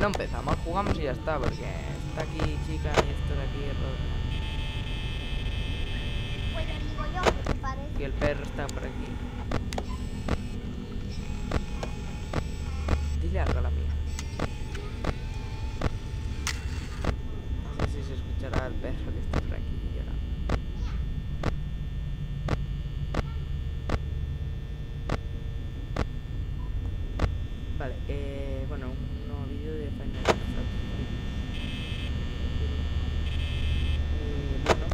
No empezamos, jugamos y ya está, porque está aquí chica y esto de aquí Pues lo digo yo, porque parece. y el perro está por aquí. Dile algo a la mía. No sé si se escuchará el perro que está por aquí llorando. Vale, bueno, un nuevo vídeo de Final Fantasy. Bueno,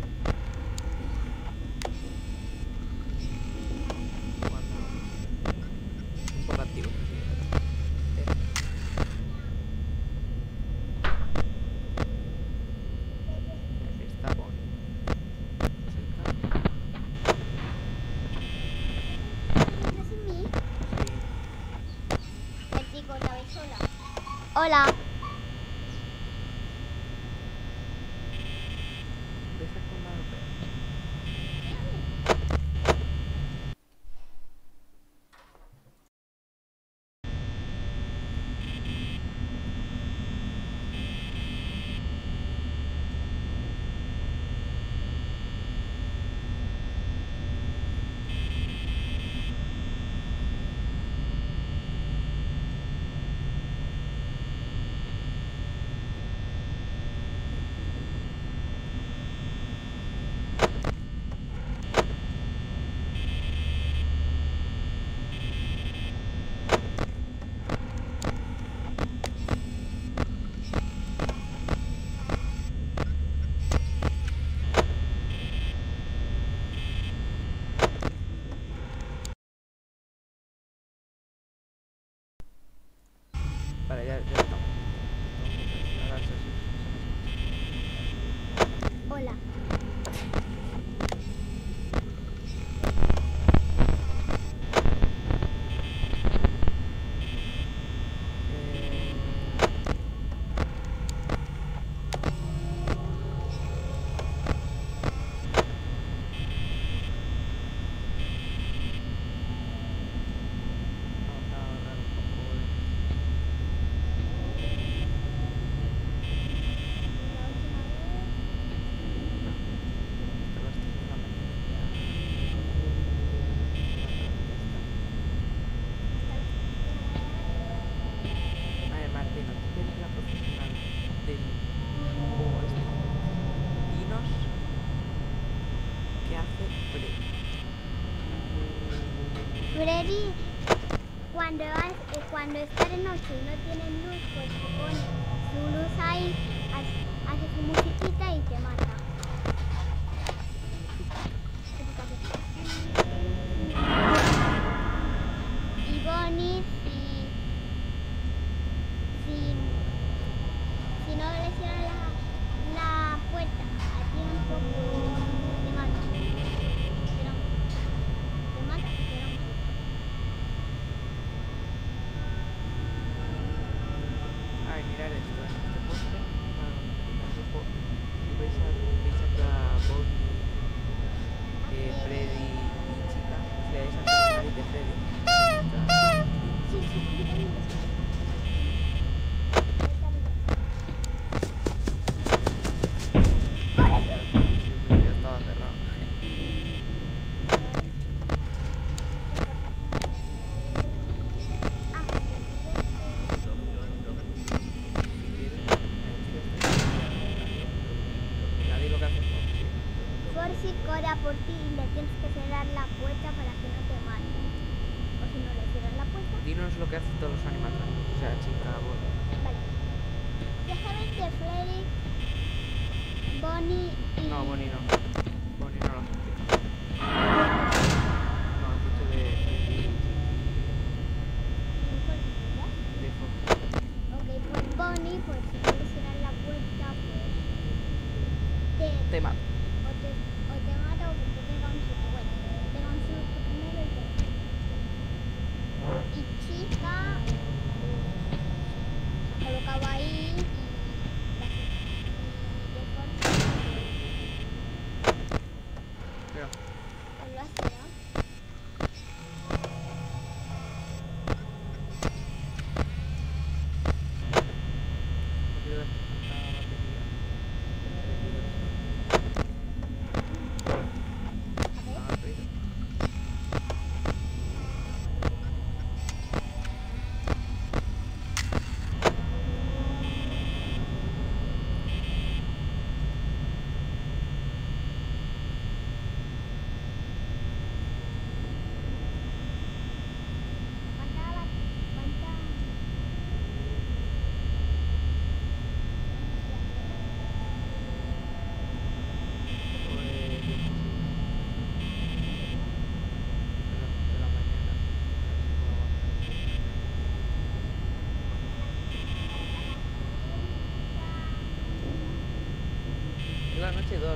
cuando un poco activo, sí, está bonito. ¿No es mí? Sí. El chico otra vez sola. Hola. Deja con la perro. Vale, ya estamos. Ahora se Hola. vamos a ahorrar un poco de... Vale, Martina, ¿tú eres la profesional del juego este? Dinos qué hace Freddy. Freddy, cuando está de noche y no tiene luz, pues se pone su luz ahí, hace su musiquita y te mata. Y Bonnie, si no le cierras la puerta a tiempo, pues te mata. Pero te mata, pero Ay, mirad esto, en este póster, en el grupo, y veis aquí a Bonnie, Freddy y chica, si le dais a la nariz de Freddy. sí, sí, yo también lo sé. Ya estaba cerrado. Nadie lo que hace es Forsi corre a por ti y le tienes que cerrar la puerta para que no te mate. O si no le cierras la puerta. dinos lo que hacen todos los animatronics, o sea, chica, Bonnie. Vale. Ya sabes que Freddy, Bonnie y... No, Bonnie no. Bonnie no lo has explicado. No, has dicho de Fox. Ok, pues Bonnie, pues si no le cierras la puerta, pues... Te mato. O te mata o te pega un susto. Bueno, te pega un susto primero y te... Y chica... Se ha colocado ahí y... de Forsi... Mira, Pues lo has cerrado.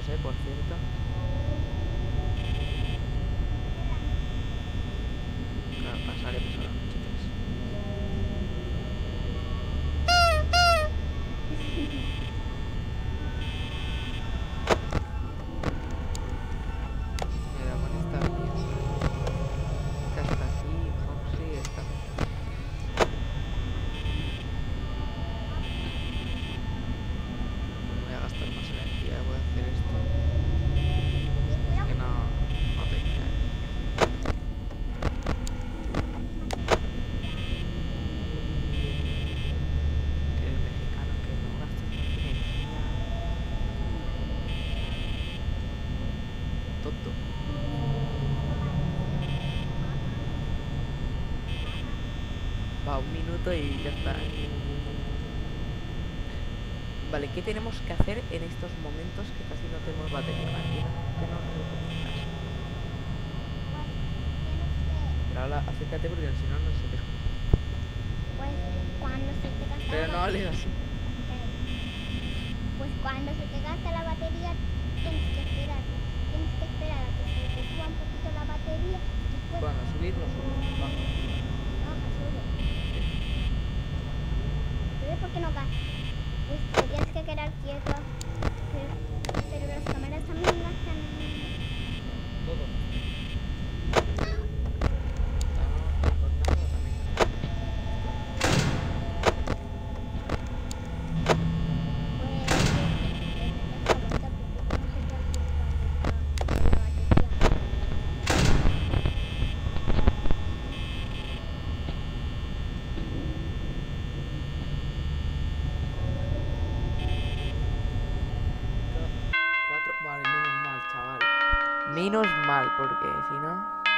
2, por cierto. Claro, pasaremos a la noche 3. Mira, con esta bien. Que hasta aquí, Foxy, está. Voy a gastar más energía, voy a hacer esto. Es que no te caes. Que eres mexicano, que no gastas más energía. Tonto. Va, 1 minuto y ya está. Vale, ¿qué tenemos que hacer en estos momentos que casi no tenemos batería? Martina? ¿Qué nos recomiendas? Pero ahora acércate porque si no, no se te escucha. Pues cuando se te gasta Pero la no hables así. Pues cuando se te gasta la batería, tienes que esperar. Tienes que esperar a que se te suba un poquito la batería. Después Bueno, subir no subo. Baja. baja solo. ¿Sabes por qué no gasta? Pues te tienes que quedar quieto. Pero las cámaras también gastan. Todo. No, por nada también. Vale, menos mal, chaval. Menos mal, porque si no...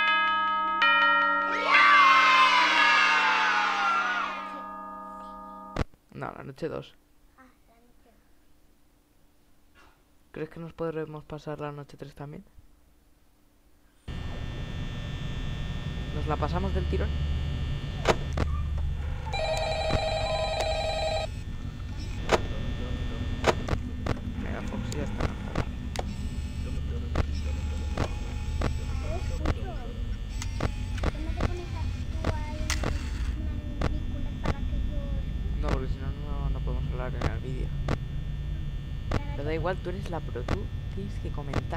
No, la noche 2. ¿Crees que nos podremos pasar la noche 3 también? ¿Nos la pasamos del tirón? Mira, Foxy ya está. No, porque si no, no podemos hablar en el vídeo. Pero da igual, tú eres la pro, tú tienes que comentar.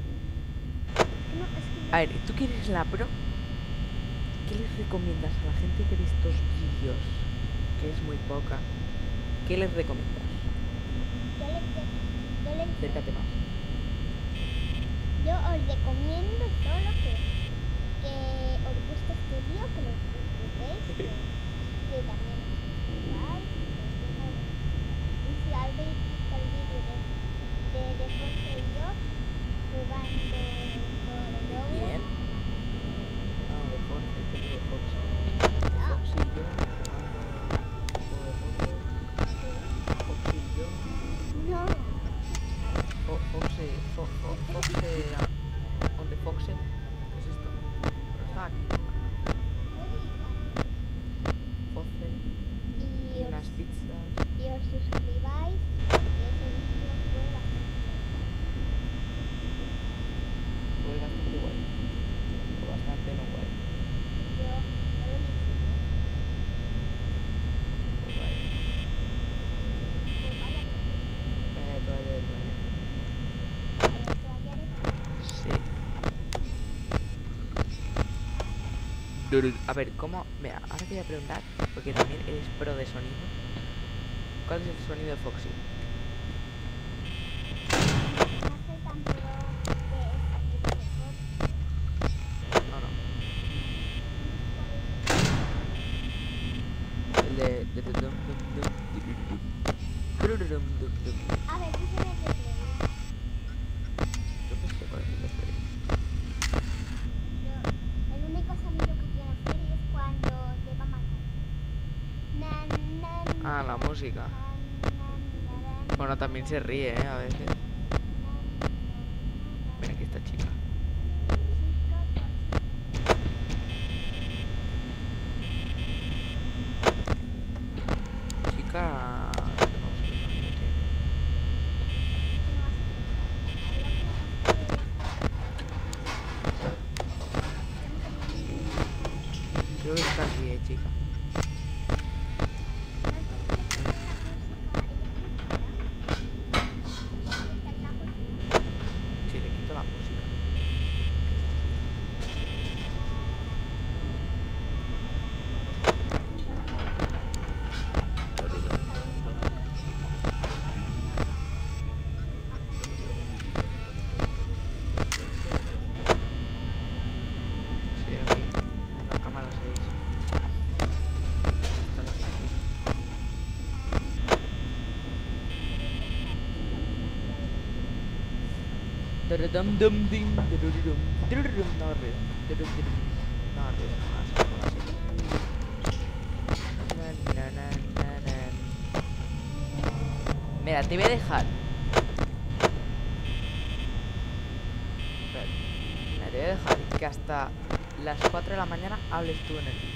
A ver, tú que eres la pro, ¿qué les recomiendas a la gente que ve estos vídeos? Que es muy poca. ¿Qué les recomiendas? Acércate más. Yo os recomiendo solo que os guste este vídeo, que lo disfrutéis, que también os suscribáis, y si habéis visto el vídeo de Jorge y yo jugando con el lobo. Bien. Ah, de Foxy, que de Foxy. Foxy y yo. Foxy y yo. No. Foxy. ¿Dónde Foxy? ¿Qué es esto? Pero está aquí. Foxy. Y Unas pizzas. os suscribáis, que ese vídeo fue Fue bastante guay. Fue bastante no guay. yo lo disfruté. Fue guay. Todavía. Sí. A ver, ¿cómo? Mira, ahora te voy a preguntar, porque también eres pro de sonido. ¿Cuál es el sonido de Foxy? No, no. El de dum dum dum dum dum. A ver, ¿qué se me refiere? Yo qué sé cuál es el de Freddy. El único sonido que tiene Freddy es cuando te va a matar. Ah, la música. Bueno, también se ríe, a veces. Mira aquí esta chica. Chica... No sé qué sonido tiene. Creo que está así, chica. Sí, le quito la música. Sí, aquí, en la cámara 6. Está aquí. Dum-dum-dim, dururum, dururum. No, arriba. Dururum. No, arriba, más, así. Na, na, na, na. Mira, te voy a dejar. Espera. Mira, te voy a dejar que hasta las 4 de la mañana hables tú en el vídeo.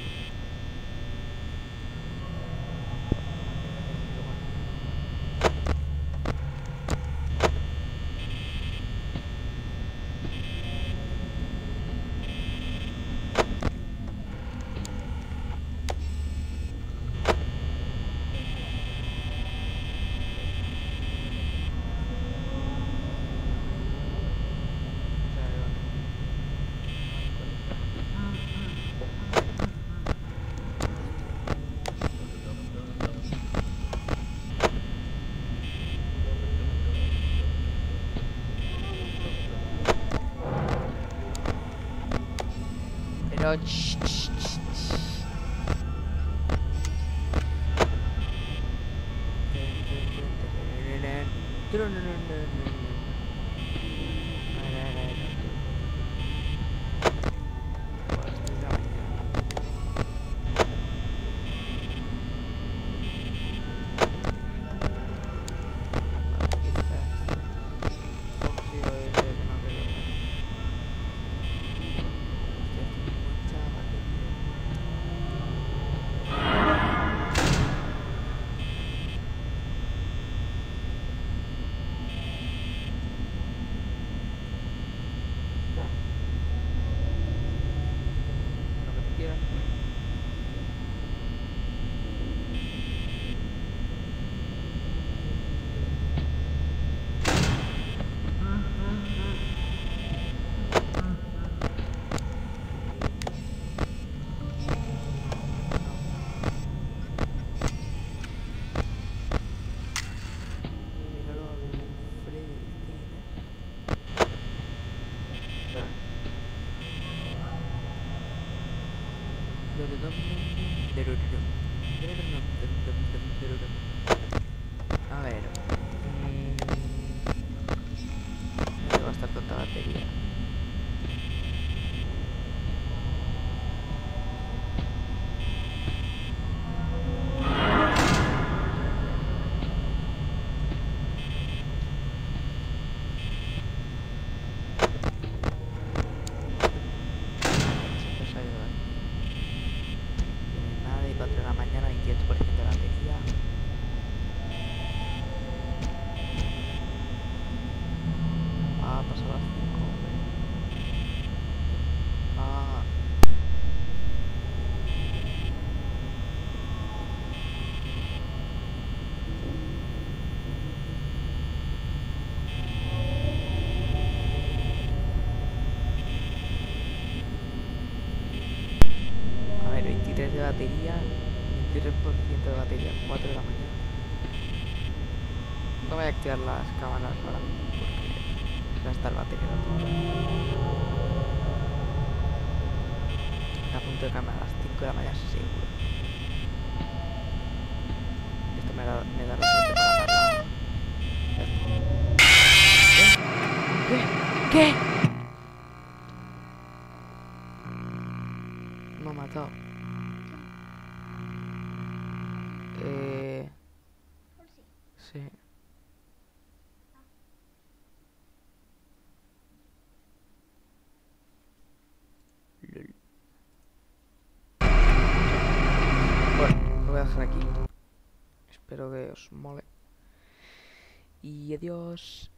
Pero a ver. Me va a estar tanta batería. Nada de 4 de la mañana, 28% de batería. Ah, pasó las 5, hombre. Ah. A ver, 23 de batería, 23% de batería, 4 de la mañana. No voy a activar las cámaras ahora porque va a estar batería. Está a punto de cambiar a las 5 de la mañana, seguro. Esto me da la suerte para ganar. ¿Qué? Me ha matado. Sí. Lol. Bueno, lo voy a dejar aquí. Espero que os mole. Y adiós.